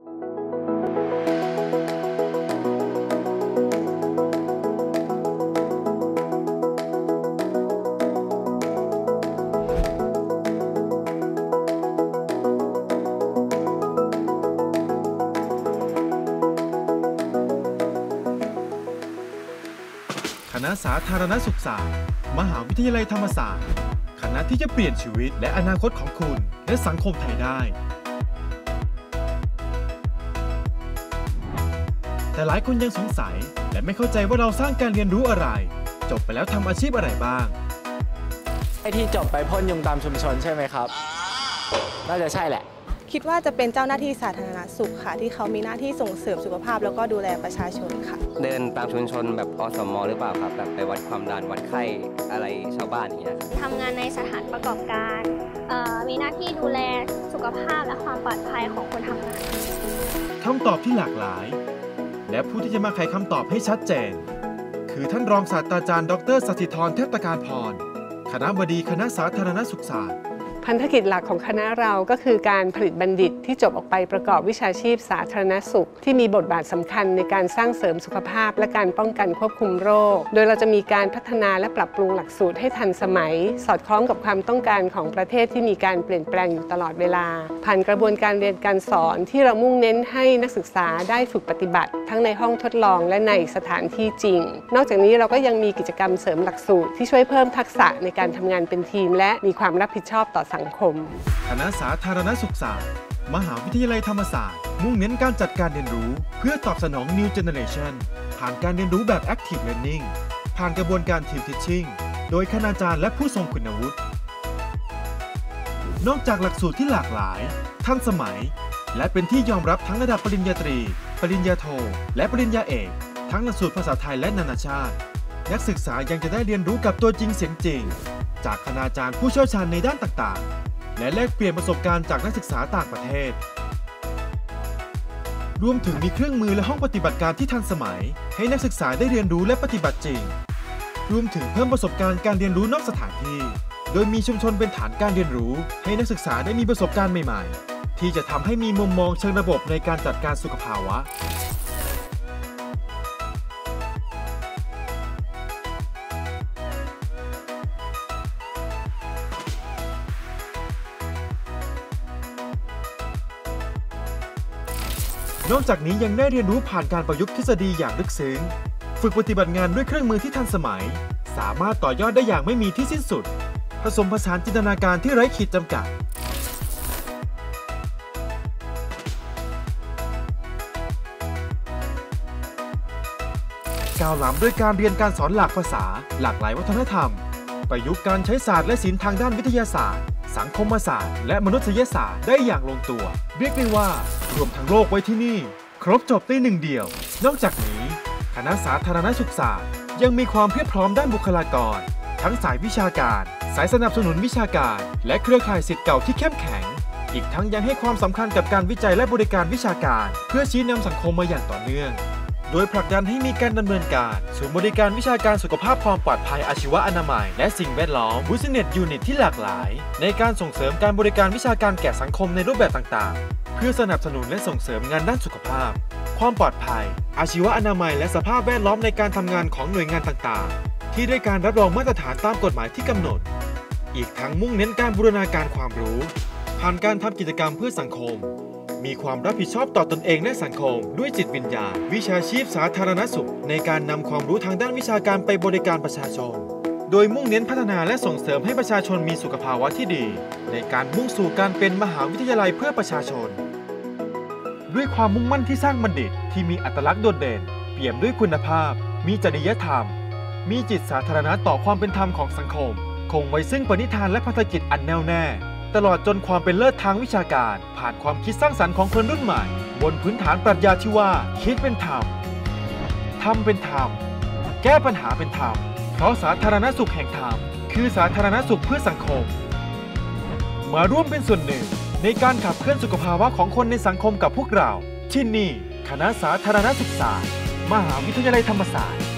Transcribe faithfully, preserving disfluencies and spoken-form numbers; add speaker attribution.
Speaker 1: คณะสาธารณสุขศาสตร์มหาวิทยาลัยธรรมศาสตร์คณะที่จะเปลี่ยนชีวิตและอนาคตของคุณและสังคมไทยได้แต่หลายคนยังสงสัยและไม่เข้าใจว่าเราสร้างการเรียนรู้อะไรจบไปแล้วทำอาชีพอะไรบ้าง
Speaker 2: ไอที่จบไปพ่นยุงตามชุมชนใช่ไหมครับน่าจะใช่แหละ
Speaker 3: คิดว่าจะเป็นเจ้าหน้าที่สาธารณสุขค่ะที่เขามีหน้าที่ส่งเสริมสุขภาพแล้วก็ดูแลประชาชนค่ะ
Speaker 4: เดินตามชุมชนแบบอสม.หรือเปล่าครับแบบไปวัดความดันวัดไข้อะไรชาวบ้านอย่างเงี้ย
Speaker 5: ทำงานในสถานประกอบการมีหน้าที่ดูแลสุขภาพและความปลอดภัยของคนทำงาน
Speaker 1: คำตอบที่หลากหลายและผู้ที่จะมาไขคำตอบให้ชัดเจนคือท่านรองศาสตราจารย์ดร.สถิธร เทพตการพรคณบดีคณะสาธารณสุขศาสตร์
Speaker 6: พันธกิจหลักของคณะเราก็คือการผลิตบัณฑิตที่จบออกไปประกอบวิชาชีพสาธารณสุขที่มีบทบาทสำคัญในการสร้างเสริมสุขภาพและการป้องกันควบคุมโรคโดยเราจะมีการพัฒนาและปรับปรุงหลักสูตรให้ทันสมัยสอดคล้องกับความต้องการของประเทศที่มีการเปลี่ยนแปลงอยู่ตลอดเวลาผ่านกระบวนการเรียนการสอนที่เรามุ่งเน้นให้นักศึกษาได้ฝึกปฏิบัติทั้งในห้องทดลองและในสถานที่จริงนอกจากนี้เราก็ยังมีกิจกรรมเสริมหลักสูตรที่ช่วยเพิ่มทักษะในการทำงานเป็นทีมและมีความรับผิดชอบต่อสังคม
Speaker 1: คณะสาธารณสุขศาสตร์มหาวิทยาลัยธรรมศาสตร์มุ่งเน้นการจัดการเรียนรู้เพื่อตอบสนอง New Generation ผ่านการเรียนรู้แบบ Active Learning ผ่านกระบวนการ Team Teaching โดยคณาจารย์และผู้ทรงคุณวุฒินอกจากหลักสูตรที่หลากหลายทันสมัยและเป็นที่ยอมรับทั้งระดับปริญญาตรีปริญญาโทและปริญญาเอกทั้งหลักสูตรภาษาไทยและนานาชาตินักศึกษายังจะได้เรียนรู้กับตัวจริงเสียงจริงจากคณาจารย์ผู้เชี่ยวชาญในด้านต่างๆและแลกเปลี่ยนประสบการณ์จากนักศึกษาต่างประเทศรวมถึงมีเครื่องมือและห้องปฏิบัติการที่ทันสมัยให้นักศึกษาได้เรียนรู้และปฏิบัติจริงรวมถึงเพิ่มประสบการณ์การเรียนรู้นอกสถานที่โดยมีชุมชนเป็นฐานการเรียนรู้ให้นักศึกษาได้มีประสบการณ์ใหม่ๆที่จะทำให้มีมุมมองเชิงระบบในการจัดการสุขภาวะนอกจากนี้ยังได้เรียนรู้ผ่านการประยุกต์ทฤษฎีอย่างลึกซึ้งฝึกปฏิบัติงานด้วยเครื่องมือที่ทันสมัยสามารถต่อยอดได้อย่างไม่มีที่สิ้นสุดผสมผสานจินตนาการที่ไร้ขีดจำกัดก้าวล้ำด้วยการเรียนการสอนหลากภาษาหลากหลายวัฒนธรรมประยุกต์การใช้ศาสตร์และศิลป์ทางด้านวิทยาศาสตร์สังคมศาสตร์และมนุษยศาสตร์ได้อย่างลงตัวเรียกได้ว่ารวมทั้งโลกไว้ที่นี่ครบจบในหนึ่งเดียวนอกจากนี้คณะสาธารณสุขศาสตร์ยังมีความเพียบพร้อมด้านบุคลากรทั้งสายวิชาการสายสนับสนุนวิชาการและเครือข่ายศิษย์เก่าที่เข้มแข็งอีกทั้งยังให้ความสำคัญกับการวิจัยและบริการวิชาการเพื่อชี้นำสังคมมาอย่างต่อเนื่องโดยผลักดันให้มีการดำเนินการศูนย์บริการวิชาการสุขภาพความปลอดภัยอาชีวะอนามัยและสิ่งแวดล้อม Business Unit ที่หลากหลายในการส่งเสริมการบริการวิชาการแก่สังคมในรูปแบบต่างๆเพื่อสนับสนุนและส่งเสริมงานด้านสุขภาพความปลอดภัยอาชีวะอนามัยและสภาพแวดล้อมในการทำงานของหน่วยงานต่างๆที่ได้การรับรองมาตรฐานตามกฎหมายที่กำหนดอีกทั้งมุ่งเน้นการบูรณาการความรู้ผ่านการทำกิจกรรมเพื่อสังคมมีความรับผิดชอบต่อตนเองและสังคมด้วยจิตวิญญาณวิชาชีพสาธารณสุขในการนำความรู้ทางด้านวิชาการไปบริการประชาชนโดยมุ่งเน้นพัฒนาและส่งเสริมให้ประชาชนมีสุขภาวะที่ดีในการมุ่งสู่การเป็นมหาวิทยาลัยเพื่อประชาชนด้วยความมุ่งมั่นที่สร้างบัณฑิตที่มีอัตลักษณ์โดดเด่นเปี่ยมด้วยคุณภาพมีจริยธรรมมีจิตสาธารณะต่อความเป็นธรรมของสังคมคงไว้ซึ่งปณิธานและพันธกิจอันแน่วแน่ตลอดจนความเป็นเลิศทางวิชาการผ่านความคิดสร้างสรรค์ของคนรุ่นใหม่บนพื้นฐานปรัชญาที่ว่าคิดเป็นธรรมทำเป็นธรรมแก้ปัญหาเป็นธรรมเพราะสาธารณสุขแห่งธรรมคือสาธารณสุขเพื่อสังคมมาร่วมเป็นส่วนหนึ่งในการขับเคลื่อนสุขภาวะของคนในสังคมกับพวกเราที่นี่คณะสาธารณสุขศาสตร์มหาวิทยาลัยธรรมศาสตร์